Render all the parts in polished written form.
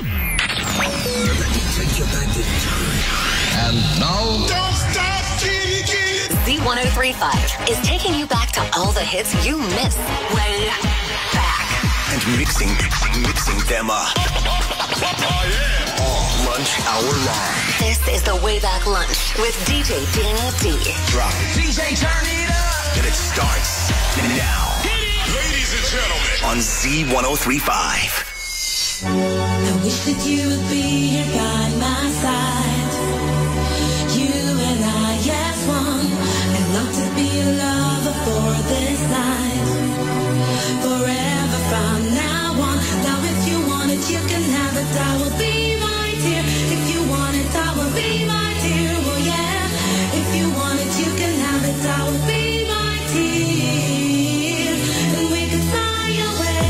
Take you back in time. And now, don't stop, Kiki. Z1035 is taking you back to all the hits you missed way back. And mixing them up. All lunch hour long. This is the Way Back Lunch with DJ Danny D. Drop it. DJ, turn it up. And it starts now. Ladies and gentlemen. On Z1035. I wish that you would be here by my side. You and I as one. I'd love to be a lover for this night. Forever from now on. Now if you want it, you can have it. I will be right here. If you want it, I will be right here. Oh yeah. If you want it, you can have it. I will be right here. And we could fly away.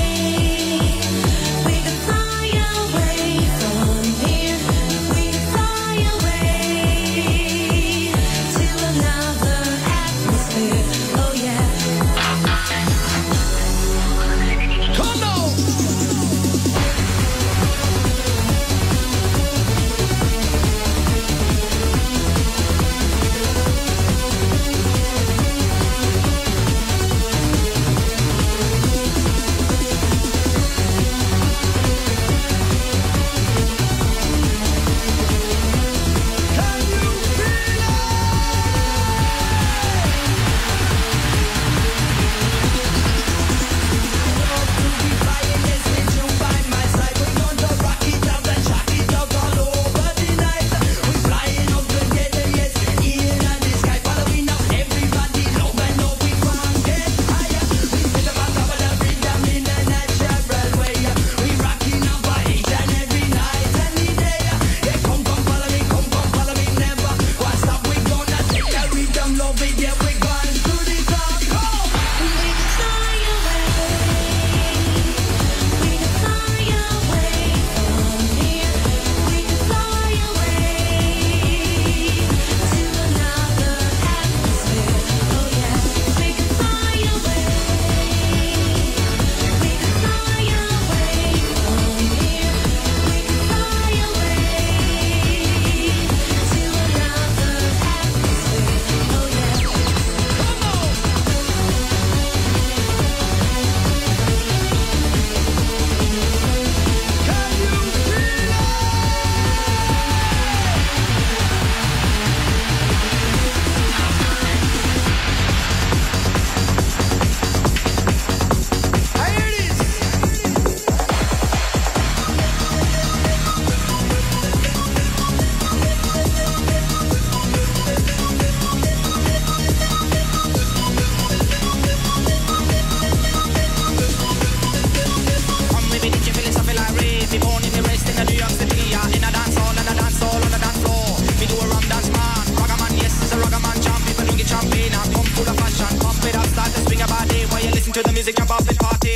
To the music, jump off and party.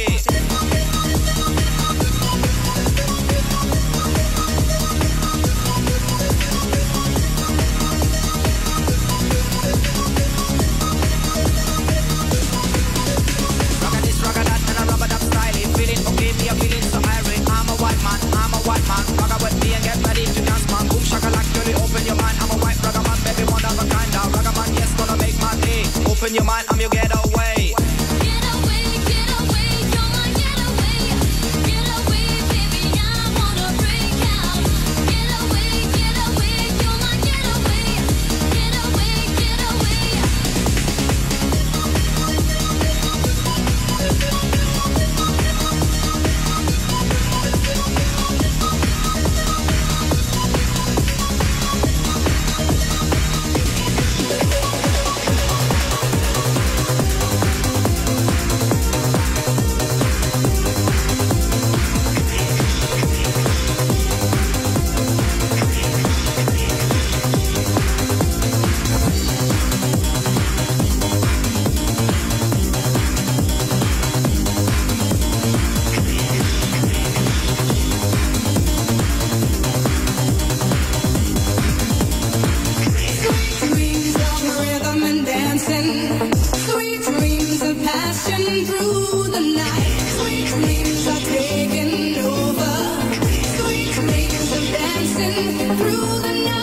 Rock this, rock that, and I rubber dub style. Feeling okay, me a feeling so irate. I'm a white man. Rock with me and get ready to dance, man. Boom shakalak, girl, open your mind. I'm a white ragga man, baby, one of a kind. Ragga man, yes, gonna make my day. Open your mind, I'm your getaway. Get away, get away. dancing through the night.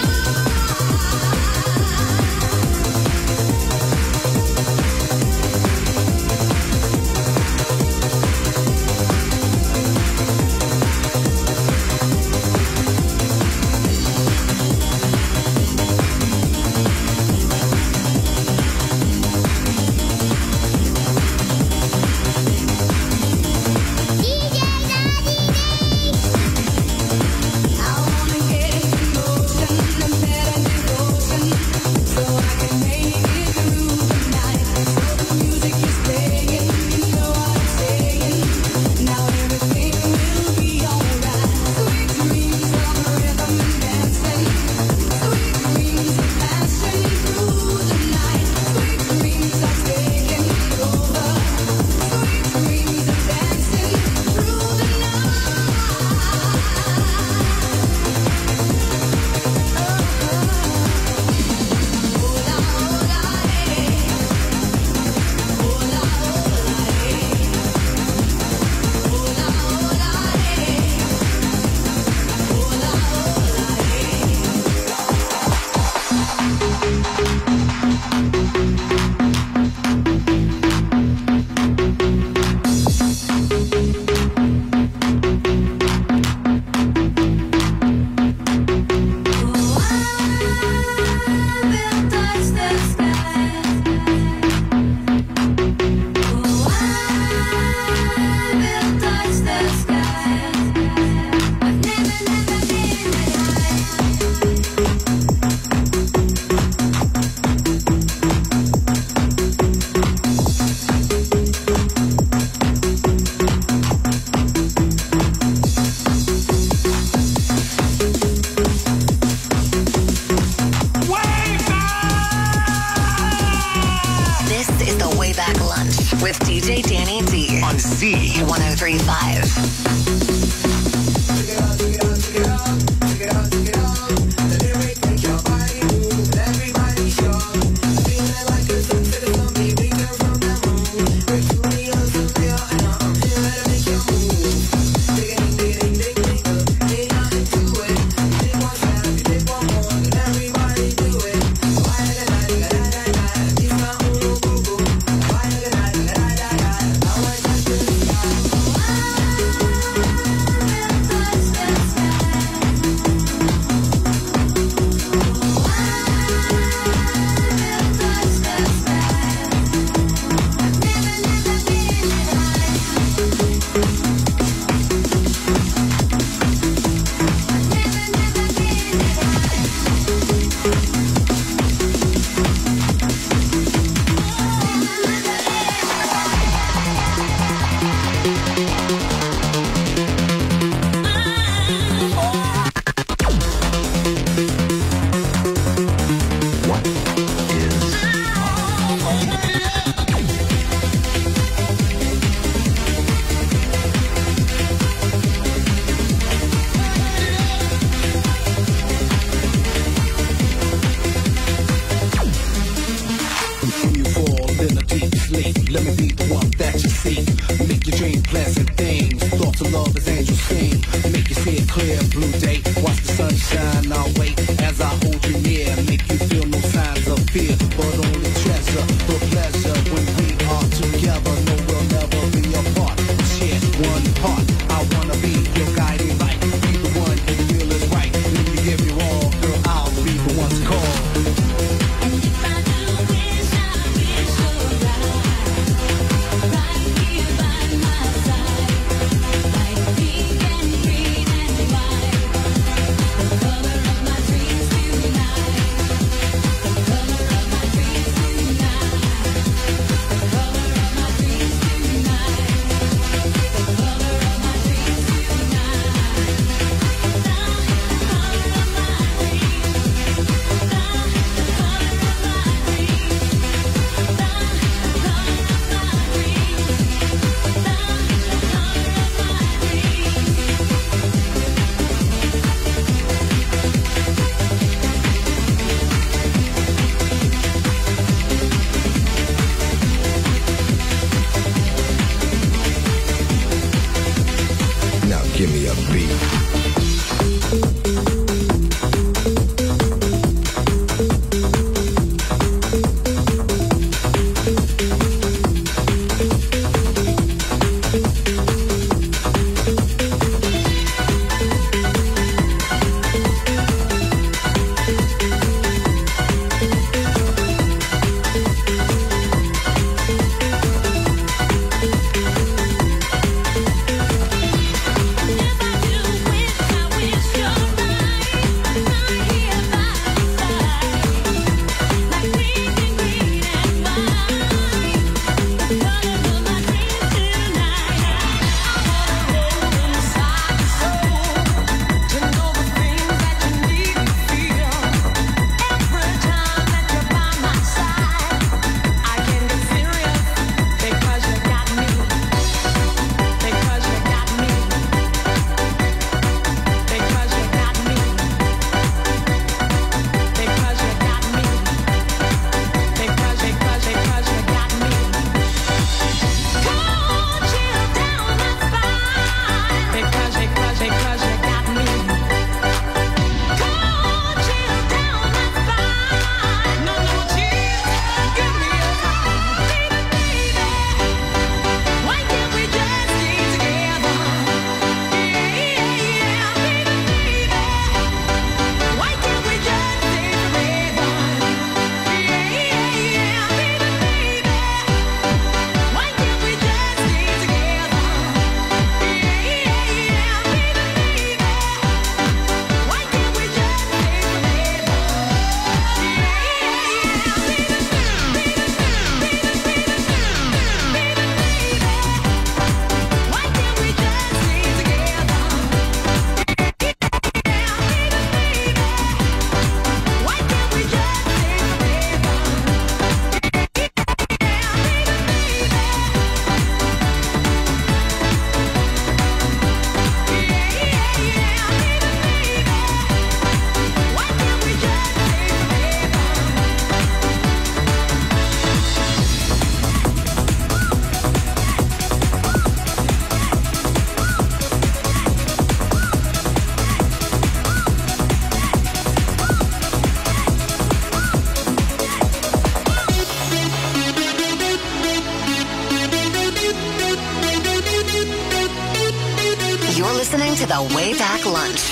With DJ Danny D on Z1035.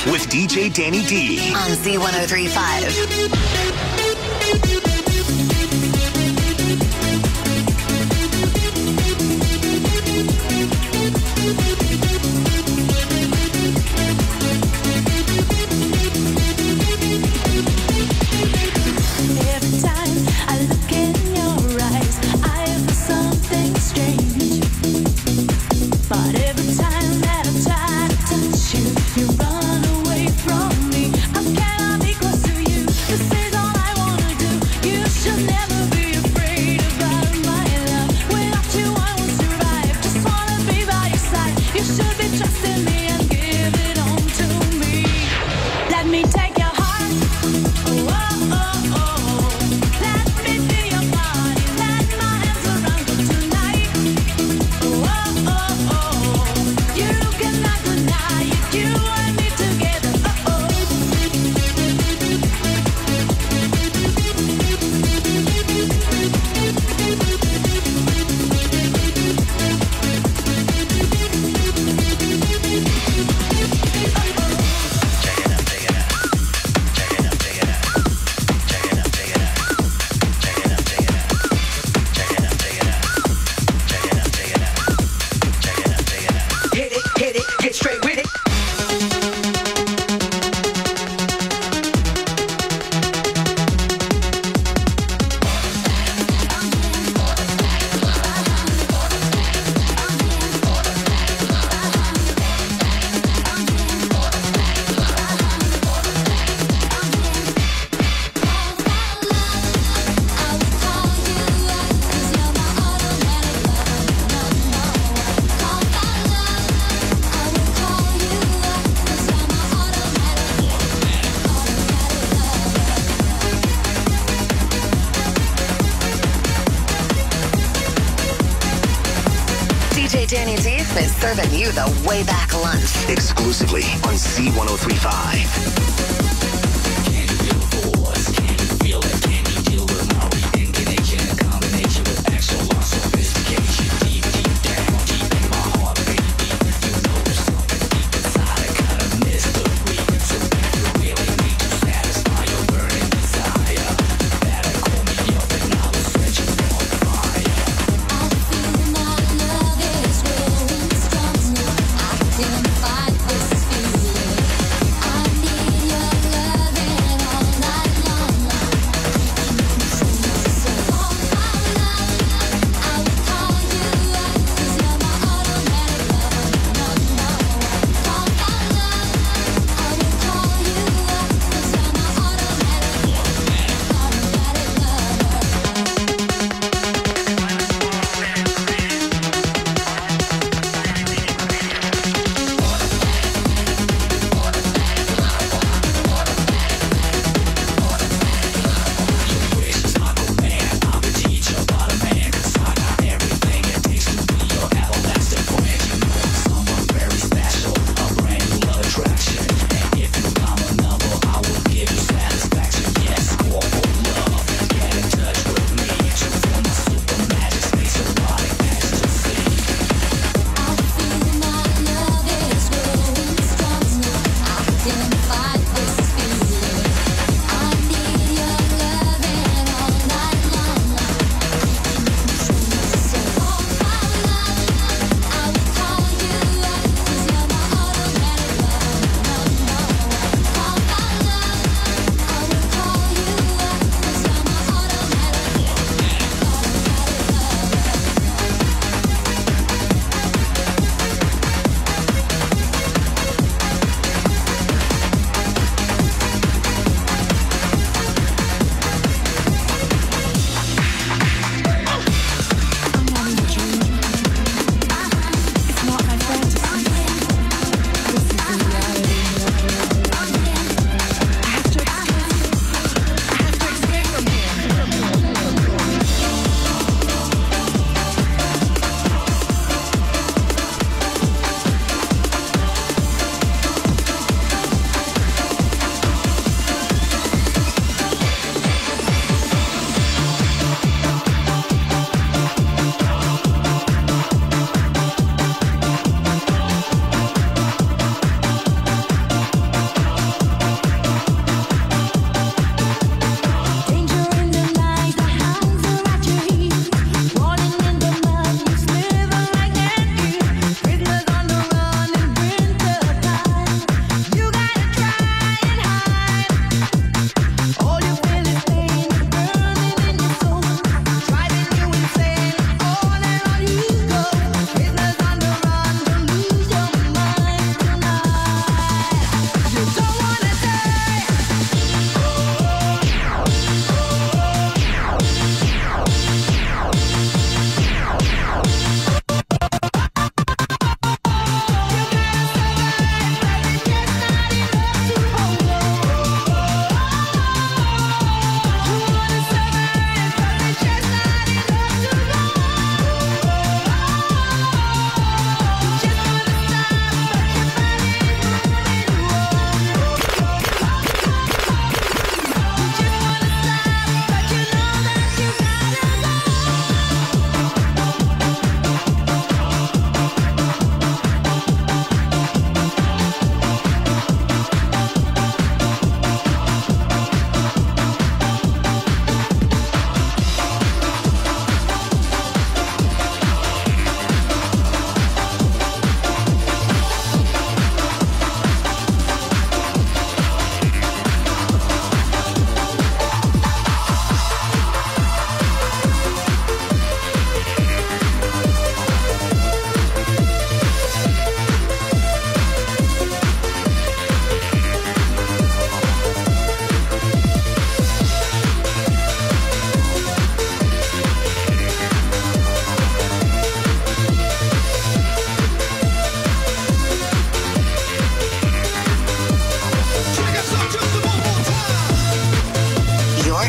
with DJ Danny D on Z103.5. Danny D is serving you the way back lunch. Exclusively on Z103.5. Fight this feeling. I need your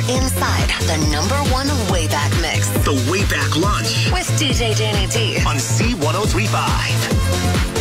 inside the #1 Wayback Mix The Wayback Lunch with DJ Danny D. on C1035.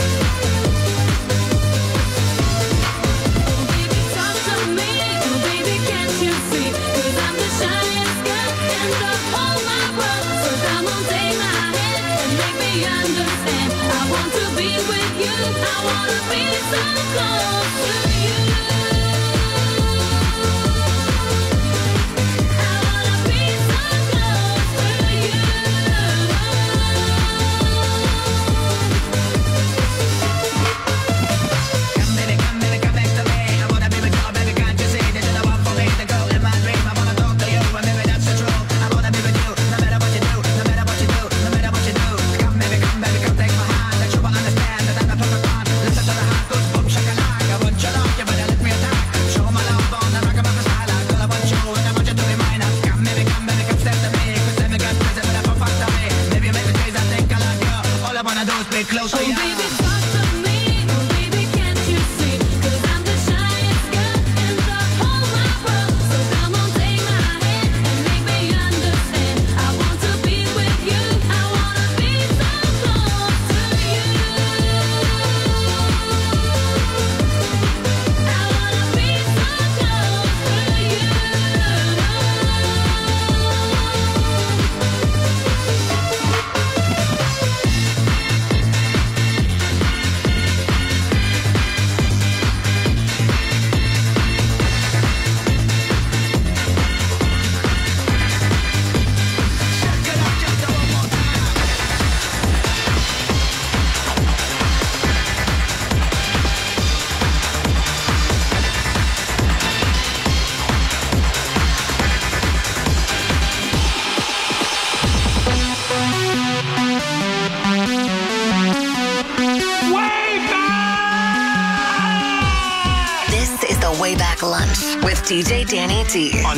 Wayback Lunch with DJ Danny D on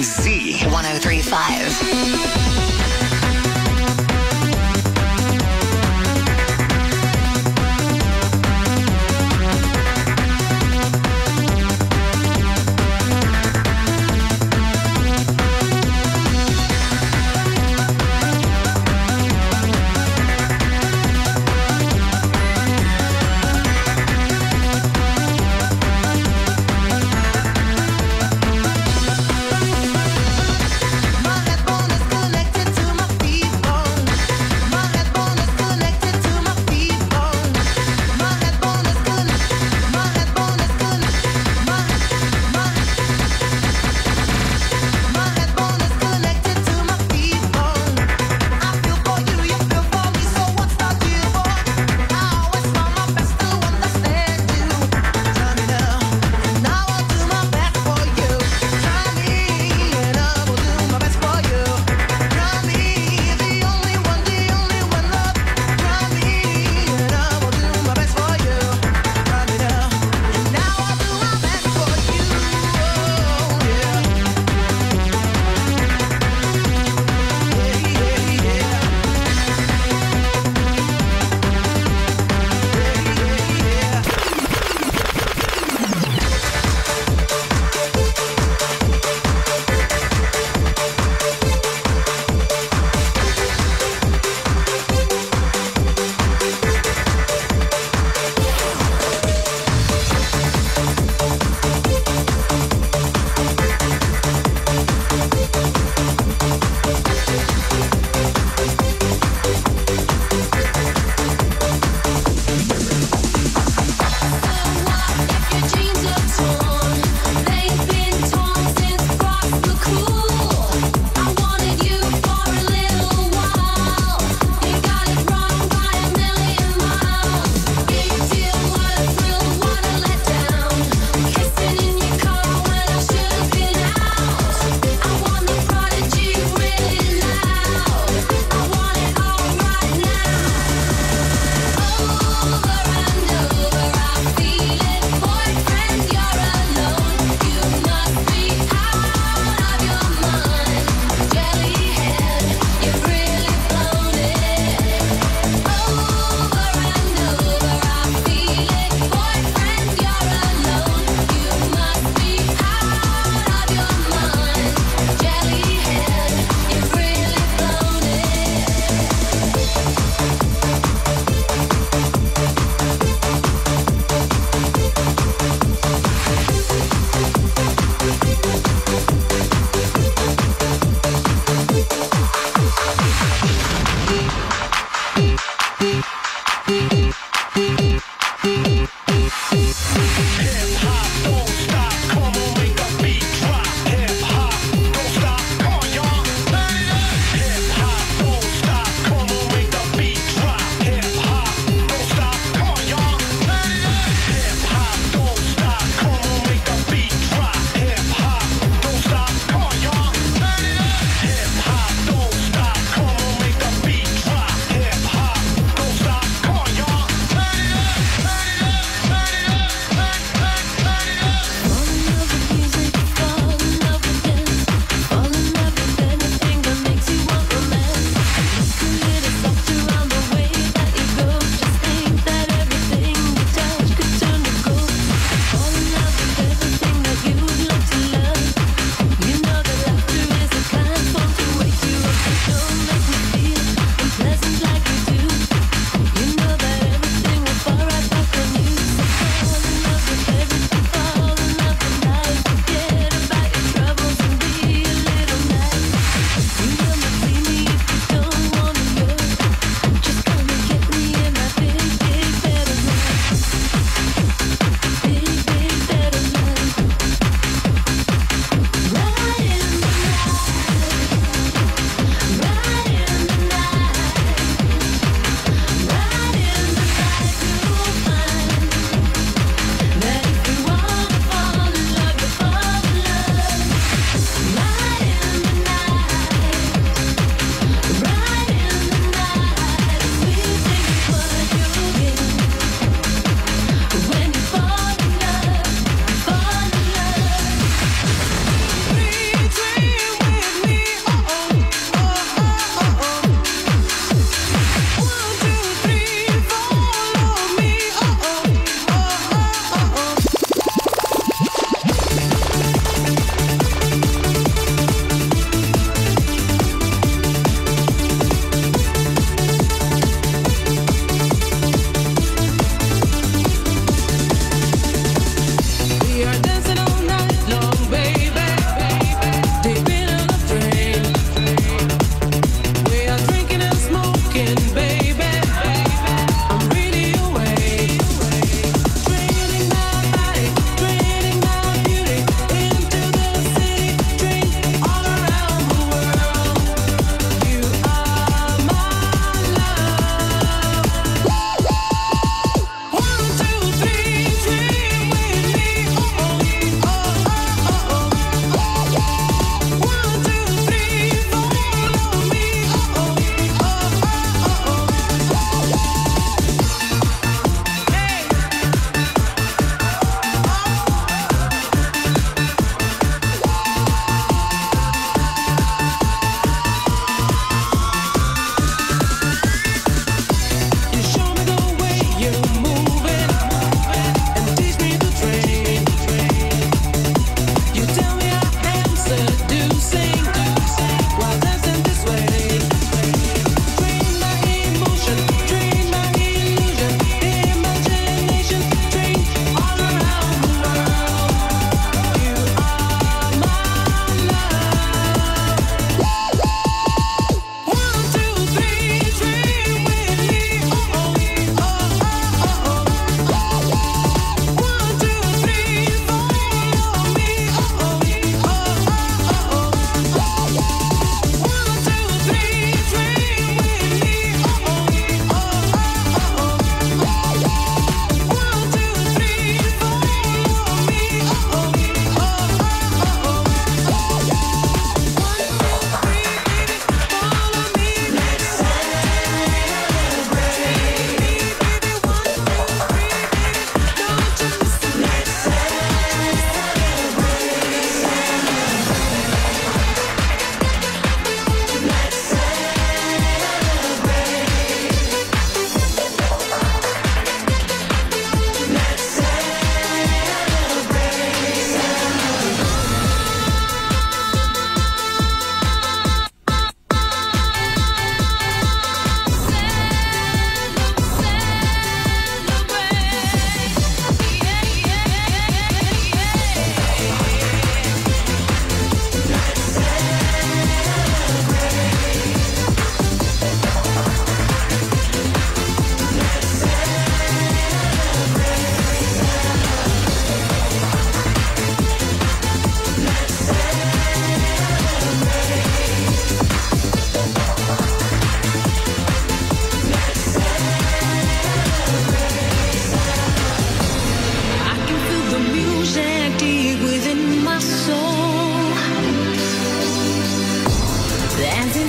Z1035. My headphone is connected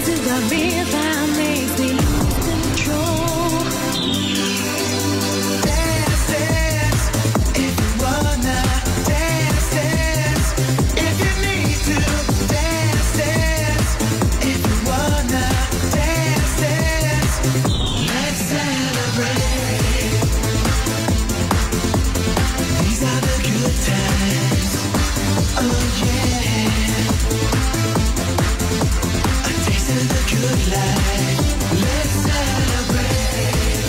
to the beat that makes me lose control. Dance, dance, if you wanna. Dance, dance, if you need to. Dance, dance, if you wanna. Dance, dance, let's celebrate. These are the good times. Oh yeah. A taste of the good life. Let's celebrate.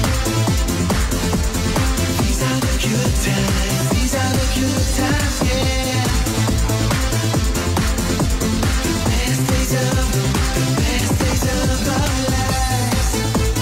These are the good times. These are the good times, yeah. The best days of our lives.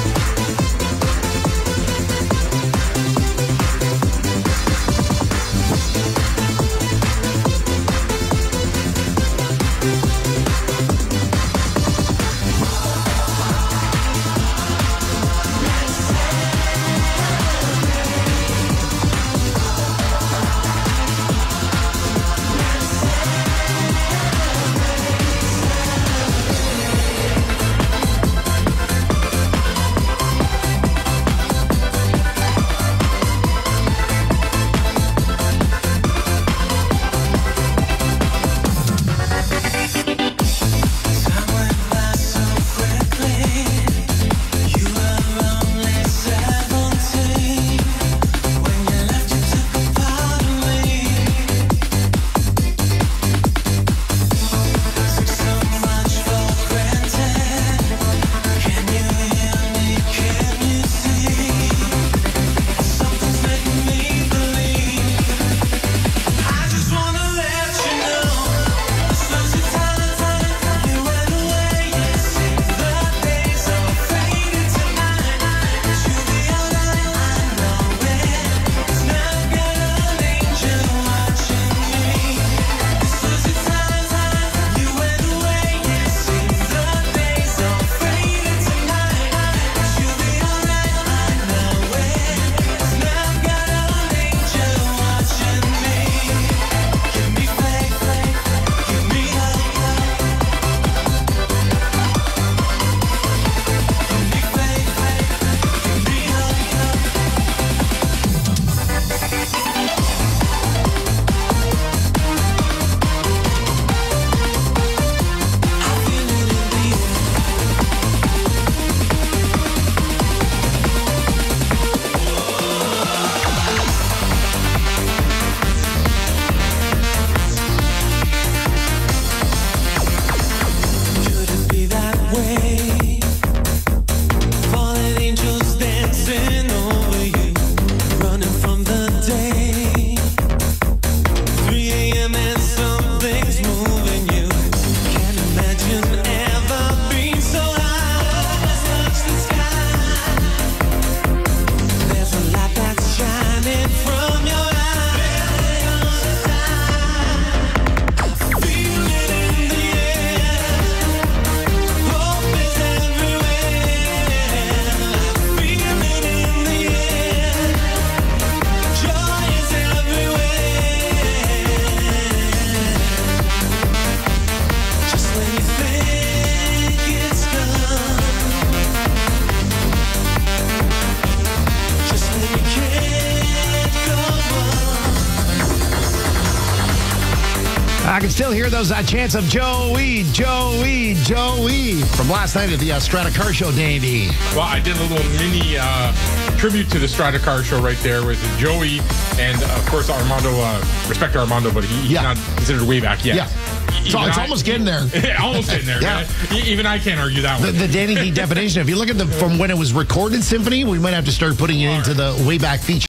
I can still hear those chants of Joey, Joey, Joey from last night at the Strata Car Show, Dandy. Well, I did a little mini tribute to the Strata Car Show right there with Joey and, of course, Armando. Respect to Armando, but he's not considered way back yet. Yeah. So it's almost getting there. Almost getting there. Yeah. Even I can't argue that one. The Danny D definition, if you look at from when it was recorded symphony, we might have to start putting it into the way back feature.